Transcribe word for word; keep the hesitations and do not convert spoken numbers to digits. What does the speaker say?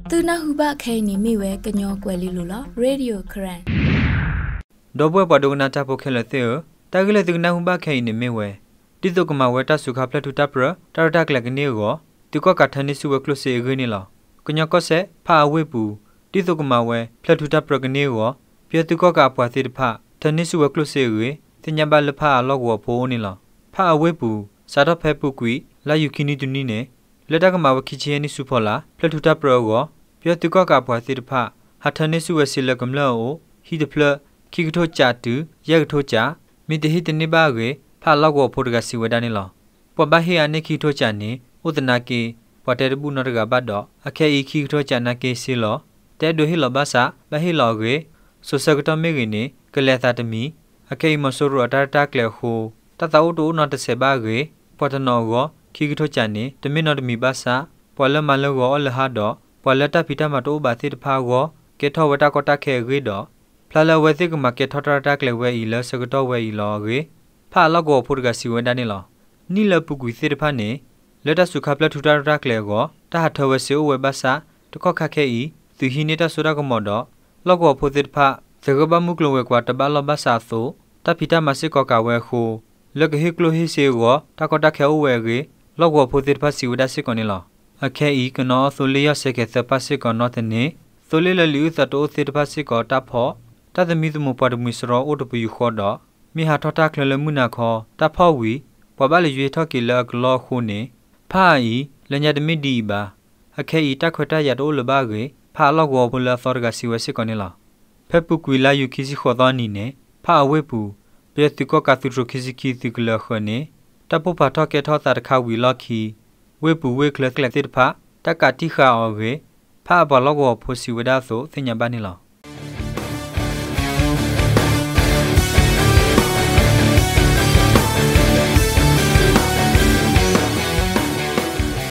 သူနာဟုဘခဲနေမိဝဲကညောကွယ်လေးလိုလားရေဒီယိုခရန်ဒေါ်ဘွဲ့ဘဒုကနာတာဖိုခဲလတဲ့တာကလေးသူနာဟုဘခဲနေမိဝဲတိတုကမဝဲတဆုခဖလက်ထူတပ်ပရတာရတာကလကနေကိုသူကကထနေစုဝဲကလစေရင်းနေလားကညောကောဆက်ဖာအဝဲပူတိတုကမဝဲဖလက်ထူတပ်ပရကနေကိုပြသူကကပွားသေးတဖထနေစုဝဲကလစေရင်းတင်ညာဘလဖာလော့ကောဖိုးနေလားဖာအဝဲပူစာတော့ဖဲပုကွီလာယူခီနီတူနီနေလက်တကမဝခိချီယနီစုဖော်လာဖလက်ထူတပ်ပရကိုပြသူကကပွားသေးတဖဟာထနေစုဝဲစီလကမလောဟီဒဖလခိကထိုချာတူရကထိုချာမိတဟိတနေပါကေဖာလောက်ကိုဖိုတကစီဝဒနေလောပပဟေအနေခိထိုချာနေဥဒနာကေပတေရဘူးနရကဘတ်တော့အခဲဤခိထိုချာနာကေစီလောတဲဒိုဟီလဘာစာဘဟီလောကေဆိုစကတမေကေနေကလေသာတမီအခဲမဆိုရအတာတာကလေဟိုတတအုတိုနတဆေဘာကေပတနောကိုခိကထိုချာနေတမင်နတမီဘာစာပလမလောကိုအလဟာတော့ပလတဖီတမတိုဘာတိတဖာကိုကေထောဝတာကတာခဲကေတော့ဖလာလဝဲသိကမကေထောတာတာကလေဝဲဤလစကတော်ဝဲဤလောကေဖာလောက်ကိုဖိုတကစီဝဲတန်းနေလောနီလပုကွေစေတဖာနေလက်တဆုခပလက်ထူတာတာကလေကိုတဟထဝဲစေဝဲဘဆာတခော့ခခဲဤသူဟိနေတာဆိုရကမော်တော့လောက်ကိုဖိုစေတဖာဇဂဘမှုကလဝဲကွာတဘလဘဆာဆိုတဖီတမစစ်ကောကဝဲခိုလက်ကဟိကလိုဟိစေကိုတကောတခဲဝဲကေလောက်ကိုဖိုစေတဖာစီဝဒစစ်ကောနေလောအခဲဤကနောဆိုလျက်စကေသပစစ်ကောနောတနေဆိုလလလီသတိုစေတဖာစစ်ကောတဖောတသမီသမပဒမီစရောအိုတပယူခေါ်တော့မိဟာထထကလလမှုနာခေါ်တဖောက်ဝီပပလရွေထောက်ကီလကလောခုနေဖာဤလညတမီဒီပါအခဲဤတခွတ်တရတိုးလဘကေဖာလောက်ကောဘလသောရကစီဝဲစစ်ကောနေလားဖက်ပုကွေလာယူခီစီခေါ်တော်နီနေဖာဝဲပူပြတိကောကသုခီစီခီတိကလခနေတပပထောကေထောတာခါဝီလခီဝဲပူဝဲကလကလတိဖာတကတိခါအောကေဖာဘလောက်ကောဖိုစီဝဒါဆိုသင်ညာပါနေလား